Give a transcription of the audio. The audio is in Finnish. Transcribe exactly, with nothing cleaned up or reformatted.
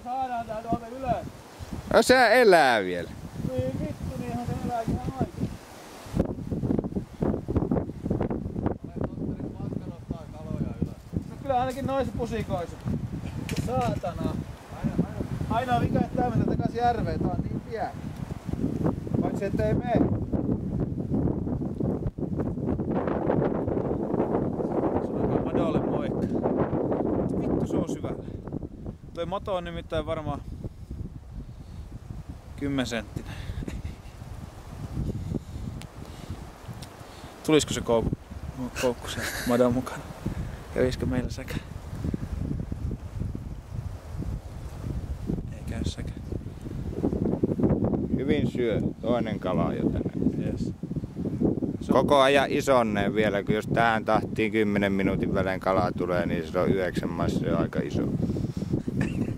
saadaan tää tuolta ylös. No se elää vielä. Niin vittu, niinhän se elääkin ihan oikein. No kyllä ainakin noissa pusikoissa. Saatana. Ainoa vika, että tää mennä takas järveen, tää on niin pieni. Paitsi ettei mene. Sanokaa Madolle moikka. Vittu se on syvällä. Toi moto on nimittäin varmaan kymmensenttinen. Tulisiko se koukku, koukku sen Madon mukana? Kävisikö meillä säkä? Ei käy säkä. Hyvin syö. Toinen kala jo tänne. Yes. Koko ajan isonnee vielä, kun jos tähän tahtiin kymmenen minuutin välein kalaa tulee, niin se on yhdeksän massia aika iso.